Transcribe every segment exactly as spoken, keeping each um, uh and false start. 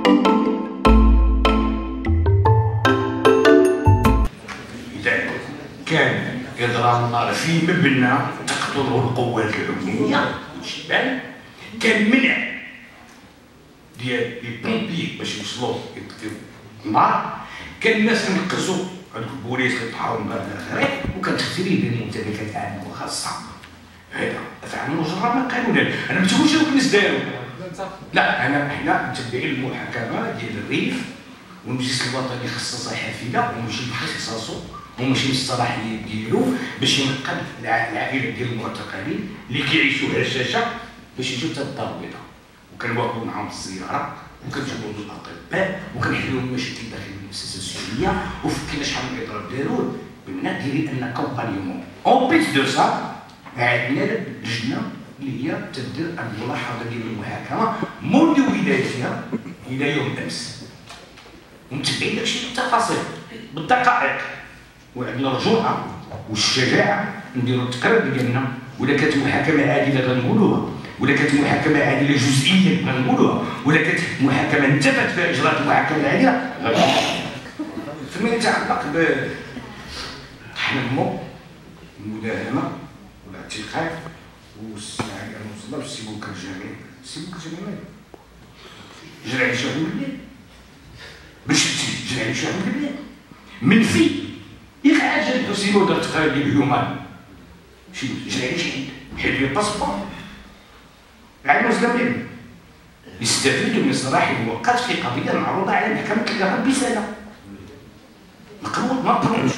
كان إضراب النار في مبنى تقتله القوات العمومية والشباب، كان منع ديال لي بومبيي باش يوصلوا يطفيو النار، كان الناس كنقزوا هذوك البوليس كيطحاو النار الى اخره، وكانت تخريب الممتلكات العامة والخاصة. هذا افعال مجرمة قانونا. انا ما تقولش دوك الناس داروا، لا انا حنا متبعين المحاكمة ديال الريف والمجلس الوطني خصص حافلة وماشي باختصاصو وماشي بالصلاحيات ديالو باش ينقذ العائلات ديال المعتقلين اللي كيعيشوا هشاشه باش يجيو حتى الدار البيضاء، وكنواقفوا معاهم في الزياره وكنجيبوا لهم الاطباء وكنحلوا المشاكل داخل المؤسسه السجنيه، وفكينا شحال من اضراب داروا بمعنى ديري ان كومبانيون. اون بيس دو سا عندنا لجنه اللي هي تدير الملاحظه ديال المحاكمه منذ بدايتها الى يوم امس، ومتبعين داكشي بالتفاصيل بالدقائق، وعندنا الرجوعه والشجاعه نديروا التقرير ديالنا. ولا كانت محاكمه عادله غنقولوها، ولا كانت محاكمه عادله جزئيا غنقولوها، ولا كانت محاكمه انتفت فيها اجراءات المحاكمه العادله غنقولوها. فيما يتعلق بالتحمل المداهمه والاعتقال والسعي المصدر والسلوك الجميل، السلوك الجميل جرى على شعب الليل باش جرى على شعب الليل منفي ياك عاد جا الحسين ودار تقرير ديال الهيومان شي جرى على شي حيد لي الباسبور عاد مسلمين يستفيدوا من صلاح المؤقت في قضيه معروضه على محكمه القضاء بسنه مقبول ما قبلوش،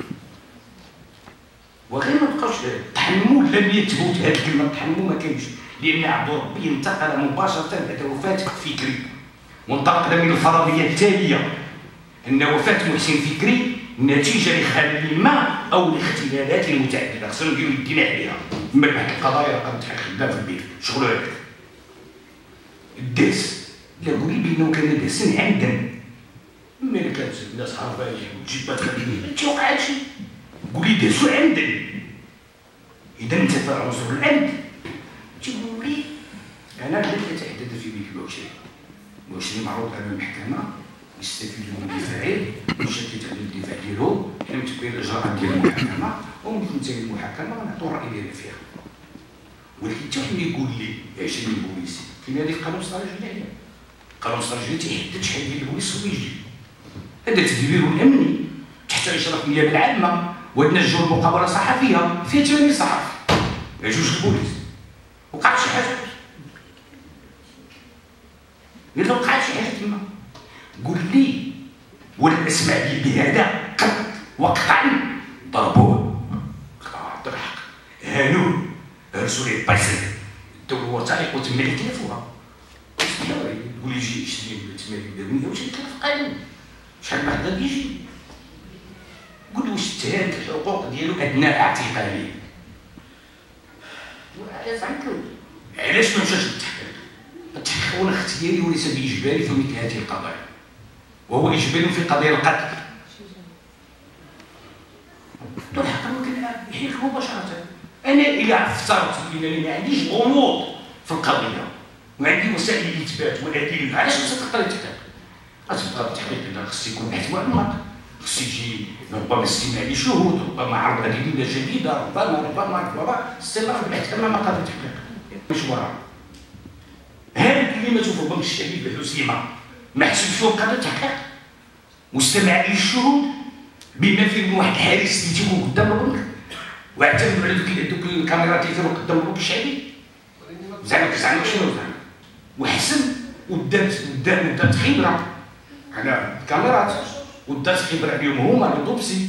وغير ما بقاوش التحمل لم يثبت. هذه الكلمه التحمل ما كاينش، لان عبد ربي انتقل مباشره بعد وفاه فكري، وانطلقنا من الفرضيه التاليه ان وفاه محسن فكري نتيجه لخلل ما او لاختلالات متعدده خصنا نديرو يدينا عليها. من بعد القضايا راه كنت خدام في البيت شغل هكذا الداس لا قولي بانه كان داسن عمدا، ملي كانت الناس هربانين وتجيبات خليني ما توقعش قولي داسو عمدا. اذا انت في عنصر العمد تقول لي انا بدات اتحدث في بيت العشرين العشرين معروض على المحكمه يستفيد من الدفاعين ويشكل على الدفاع ديالو، حنا متبعين الاجراءات ديال المحاكمه ومن تنتهي المحاكمه غنعطيو الراي ديالنا فيها. ولكن حتى واحد يقول لي عشرين البوليس فين هذه القانون الصالح الجنائي؟ القانون الصالح الجنائي تيحدد شحال ديال البوليس هو يجي. هذا تدبير امني تحت اشراف النيابه العامه، وعندنا جوج مقابله صحفيه فيها ثمانين صحفي جوج البوليس. وقعت شي حاجه الا وقعت شي حاجه تما قول لي، ولا اسمع لي بهذا قد وقطعا ضربوه عطوا الحق هانوه هرسوا ليه بايسين الدوله الوثائق وتم اتلافوها. تقول لي يجي عشرين ولا ثمانين ولا مية واش يتلف قانون؟ شحال من واحد يجي قول له واش تهانت الحقوق ديالو اثناء اعتقاله؟ علاش ما مشاش للتحقيق؟ التحقيق هو اختياري وليس باجباري في مثل هذه القضايا، وهو اجباري في قضايا القتل. ذو الحق ممكن يحيلك مباشره. انا الا افترضت بانني ما عنديش غموض في القضيه وعندي وسائل الاثبات والادله، علاش خصك تقدر التحقيق؟ غتبقى التحقيق اذا خص يكون بحث معلومات، خص يجي ربما استماع لشهود، ربما عرض ادله جديده، ربما ربما ربما استمرار البحث امام قاضي التحقيق. مش وراه هذه الكلمه تفهم الشهيد بالحسيمه ما حسبش فيهم قاضي التحقيق واستمع للشهود بما فيه واحد الحارس اللي تيكون قدام البنك واعتمد على دوك الكاميرات اللي تيكونوا قدام البنك الشعبي. زعما كزعما شنو زعما وحسن ودات ودات ودات خبره على الكاميرات ودات خبره عليهم هما الدوبسي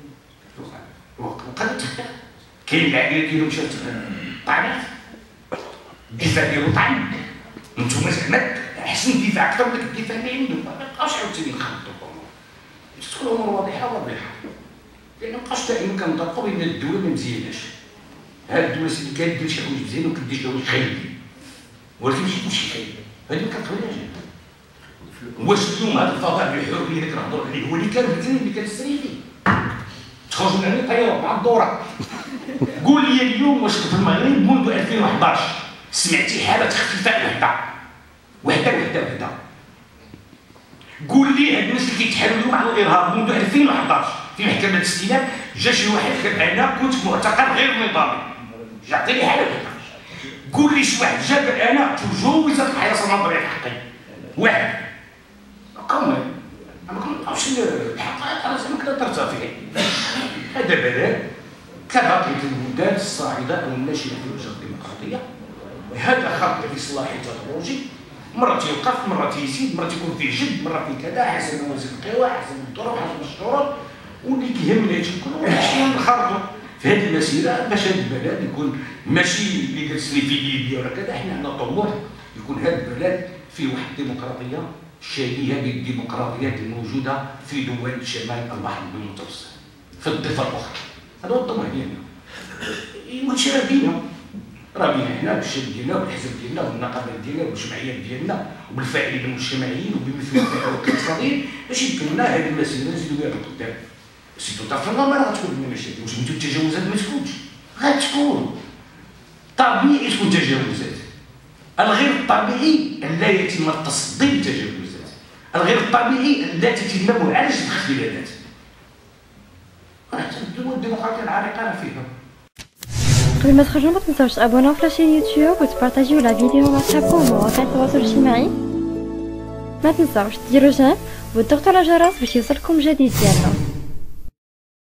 وقد التحقيق. كاين العائله ديالهم مشات طعنات الدفاع ديالو طعن، نتوما زعما احسن الدفاع اكثر من الدفاع اللي عندهم. ما بقاوش عاوتاني نخلطوا الامور، تكون الامور واضحه واضحه، لان مابقاش دائما كنطلقوا بان الدوله ما مزياناش. هاد الدوله سيدي كدير شي حوايج مزيان وكدير شي حوايج خايبين، ولكن ماشي كلشي خايب، هذه ما كنقبلهاش. واش اليوم هذا الفضاء الحريه اللي كنهضروا عليه هو اللي كان مزيان اللي كنستري فيه؟ تخرجوا من عندنا طياره مع الدوره. قول لي اليوم واش في المغرب منذ ألفين وحداش سمعتي حاله اختفاء وحده وحده وحده وحده قول لي هاد الناس اللي كيتحالوا مع الارهاب منذ ألفين وحداش في محكمه الاستئناف، جا شي واحد قال انا كنت معتقل غير نظامي، جا عطيني حاله. قول لي شي واحد جا قال انا تجوزت الحراسه النظريه حقي، واحد كومي ما كنعرفش الحقائق، انا زعما كنت ترتفع. هذا بلد كبقيه البلدان الصاعده او الناشئه في وجه الديمقراطيه، هذا خط الاصلاح التكنولوجي، مرة تيوقف، مرة تيزيد، مرة تيكون فيه جد، مرة فيه كذا، حسب موازين القوى، حسب الظروف، حسب الشروط، واللي كيهمنا هادشي كله شنو نخرجوا في هذه المسيرة باش هذا البلد يكون ماشي اللي جالس لي في ليبيا ولا كذا، حنا عندنا طموح يكون هذا البلد فيه واحد الديمقراطية شبيهة بالديمقراطيات الموجودة في دول شمال البحر المتوسط في الضفة الأخرى. هذا هو الطموح ديالنا. وتشابه بينا. راه بينا حنا بالشاب ديالنا وبالحزب ديالنا وبالنقابات ديالنا وبالجمعيات ديالنا وبالفاعلين المجتمعيين وبمثل الفئات الاقتصاديين باش يمكن لنا هذه المسيره نزيدو بها لقدام. سي تو طافون نورمال غتكون لنا مشاكل، واش سميتو التجاوزات ما تكونش، غتكون طبيعي تكون تجاوزات. الغير الطبيعي ان لا يتم التصدي للتجاوزات، الغير الطبيعي ان لا تتم معالجه الاختلالات. الدول الديمقراطيه العريقه راه فيها. قبل ما تخرجوا ما تنساوش تابوناو في لاشين يوتيوب وتبارطاجيو لا فيديو مع صحابكم ومواقع التواصل الاجتماعي. ما تنساوش ديروا جيم وتضغطوا على الجرس باش يوصلكم جديد ديالنا.